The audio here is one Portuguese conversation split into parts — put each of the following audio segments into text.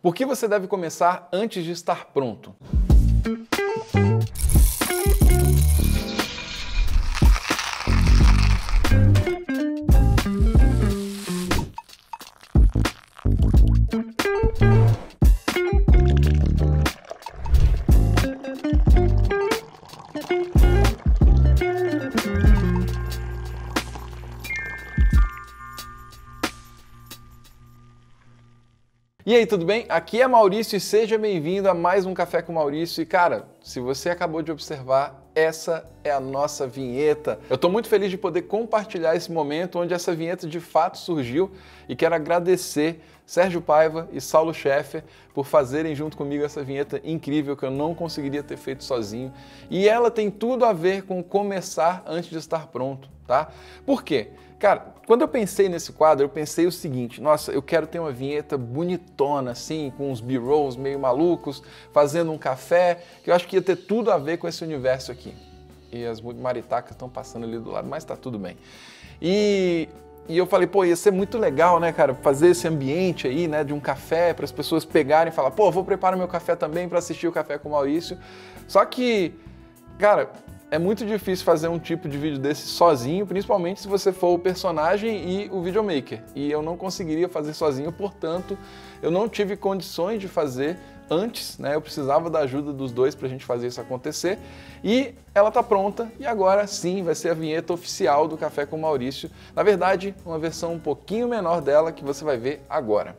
Por que você deve começar antes de estar pronto? E aí, tudo bem? Aqui é Maurício e seja bem-vindo a mais um Café com Maurício. E cara, se você acabou de observar, essa é a nossa vinheta. Eu estou muito feliz de poder compartilhar esse momento onde essa vinheta de fato surgiu e quero agradecer Sérgio Paiva e Saulo Scheffer por fazerem junto comigo essa vinheta incrível que eu não conseguiria ter feito sozinho. E ela tem tudo a ver com começar antes de estar pronto, tá? Por quê? Cara, quando eu pensei nesse quadro, eu pensei o seguinte: nossa, eu quero ter uma vinheta bonitona, assim, com uns B-rolls meio malucos, fazendo um café, que eu acho que ia ter tudo a ver com esse universo aqui. E as maritacas estão passando ali do lado, mas tá tudo bem. E eu falei, pô, ia ser muito legal, né, cara, fazer esse ambiente aí, né, de um café, para as pessoas pegarem e falar, pô, vou preparar meu café também para assistir o Café com o Maurício. Só que, cara, é muito difícil fazer um tipo de vídeo desse sozinho, principalmente se você for o personagem e o videomaker. E eu não conseguiria fazer sozinho, portanto, eu não tive condições de fazer antes, né? Eu precisava da ajuda dos dois para a gente fazer isso acontecer. E ela está pronta e agora sim vai ser a vinheta oficial do Café com o Maurício. Na verdade, uma versão um pouquinho menor dela que você vai ver agora.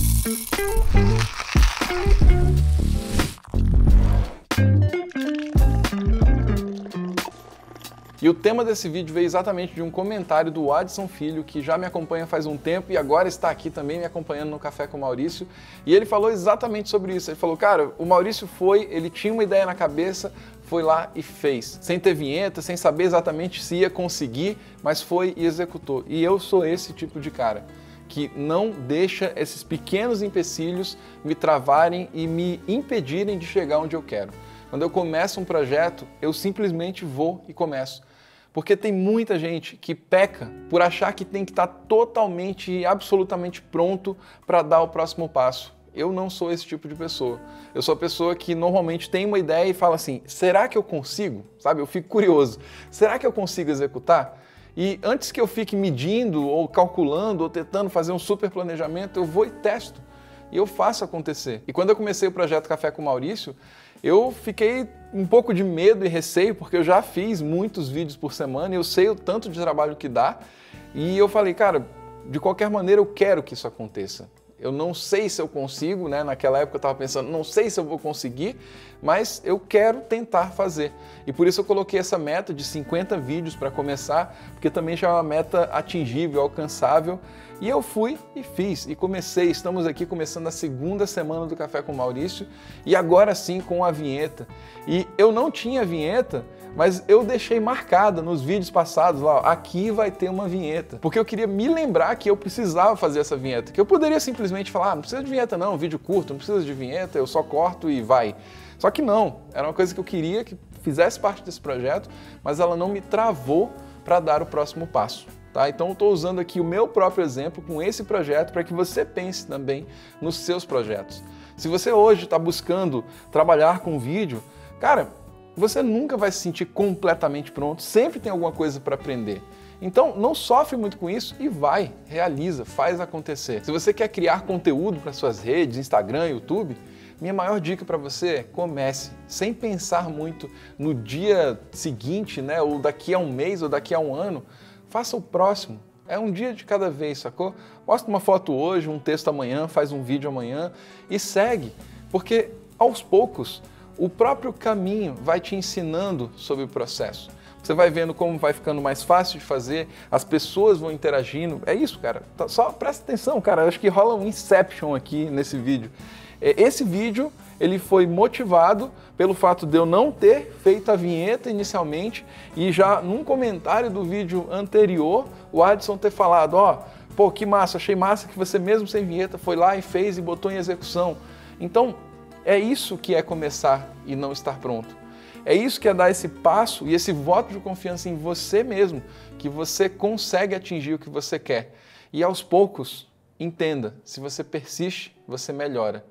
E o tema desse vídeo veio exatamente de um comentário do Adson Filho, que já me acompanha faz um tempo e agora está aqui também me acompanhando no Café com o Maurício. E ele falou exatamente sobre isso. Ele falou, cara, o Maurício ele tinha uma ideia na cabeça, foi lá e fez. Sem ter vinheta, sem saber exatamente se ia conseguir, mas foi e executou. E eu sou esse tipo de cara que não deixa esses pequenos empecilhos me travarem e me impedirem de chegar onde eu quero. Quando eu começo um projeto, eu simplesmente vou e começo. Porque tem muita gente que peca por achar que tem que estar totalmente e absolutamente pronto para dar o próximo passo. Eu não sou esse tipo de pessoa. Eu sou a pessoa que normalmente tem uma ideia e fala assim, será que eu consigo? Sabe, eu fico curioso. Será que eu consigo executar? E antes que eu fique medindo ou calculando ou tentando fazer um super planejamento, eu vou e testo. E eu faço acontecer. E quando eu comecei o projeto Café com o Maurício, eu fiquei um pouco de medo e receio, porque eu já fiz muitos vídeos por semana e eu sei o tanto de trabalho que dá. E eu falei, cara, de qualquer maneira eu quero que isso aconteça. Eu não sei se eu consigo, né? Naquela época eu estava pensando, não sei se eu vou conseguir, mas eu quero tentar fazer. E por isso eu coloquei essa meta de 50 vídeos para começar, porque também já é uma meta atingível, alcançável. E eu fui e fiz, e comecei. Estamos aqui começando a segunda semana do Café com o Maurício, e agora sim com a vinheta. E eu não tinha vinheta, mas eu deixei marcada nos vídeos passados lá, ó, aqui vai ter uma vinheta. Porque eu queria me lembrar que eu precisava fazer essa vinheta, que eu poderia simplesmente falar, não precisa de vinheta não, vídeo curto, não precisa de vinheta, eu só corto e vai. Só que não, era uma coisa que eu queria que fizesse parte desse projeto, mas ela não me travou para dar o próximo passo. Tá? Então eu estou usando aqui o meu próprio exemplo com esse projeto para que você pense também nos seus projetos. Se você hoje está buscando trabalhar com vídeo, cara, você nunca vai se sentir completamente pronto, sempre tem alguma coisa para aprender. Então não sofre muito com isso e vai, realiza, faz acontecer. Se você quer criar conteúdo para suas redes, Instagram, YouTube, minha maior dica para você é comece, sem pensar muito no dia seguinte, né, ou daqui a um mês ou daqui a um ano. Faça o próximo, é um dia de cada vez, sacou? Posta uma foto hoje, um texto amanhã, faz um vídeo amanhã e segue, porque aos poucos o próprio caminho vai te ensinando sobre o processo. Você vai vendo como vai ficando mais fácil de fazer, as pessoas vão interagindo, é isso, cara. Só presta atenção, cara, acho que rola um Inception aqui nesse vídeo. Esse vídeo ele foi motivado pelo fato de eu não ter feito a vinheta inicialmente e já num comentário do vídeo anterior o Adson ter falado, ó, pô, que massa, achei massa que você mesmo sem vinheta foi lá e fez e botou em execução. Então, é isso que é começar e não estar pronto. É isso que é dar esse passo e esse voto de confiança em você mesmo, que você consegue atingir o que você quer. E aos poucos, entenda, se você persiste, você melhora.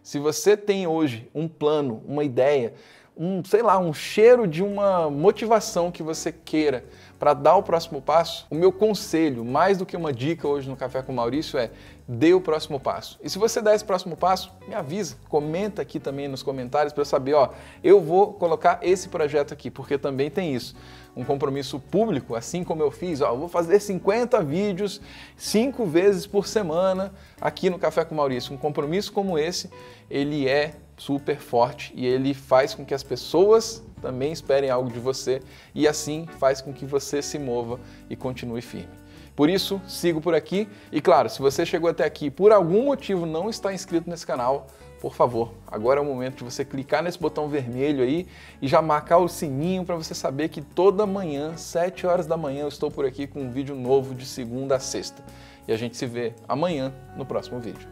Se você tem hoje um plano, uma ideia, sei lá, um cheiro de uma motivação que você queira para dar o próximo passo, o meu conselho, mais do que uma dica hoje no Café com o Maurício, é dê o próximo passo. E se você der esse próximo passo, me avisa, comenta aqui também nos comentários para eu saber, ó, eu vou colocar esse projeto aqui, porque também tem isso. Um compromisso público, assim como eu fiz, ó, eu vou fazer 50 vídeos 5 vezes por semana aqui no Café com o Maurício. Um compromisso como esse, ele é super forte e ele faz com que as pessoas também esperem algo de você e assim faz com que você se mova e continue firme. Por isso, sigo por aqui e claro, se você chegou até aqui e por algum motivo não está inscrito nesse canal, por favor, agora é o momento de você clicar nesse botão vermelho aí e já marcar o sininho para você saber que toda manhã, 7 horas da manhã, eu estou por aqui com um vídeo novo de segunda a sexta. E a gente se vê amanhã no próximo vídeo.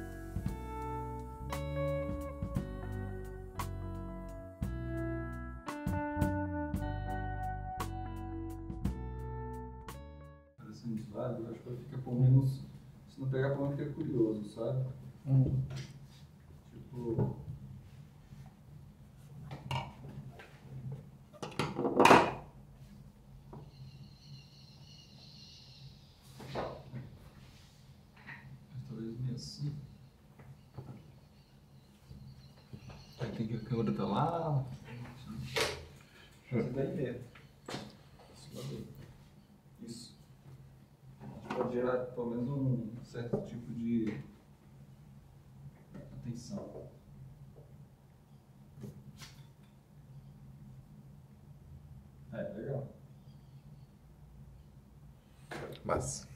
Eu acho que vai ficar pelo menos, se não pegar pelo menos fica curioso, sabe? Tipo... talvez meio assim. Tem que a câmera tá lá. Você daí mesmo. Isso. Pode gerar pelo menos um certo tipo de atenção. É, legal. Mas...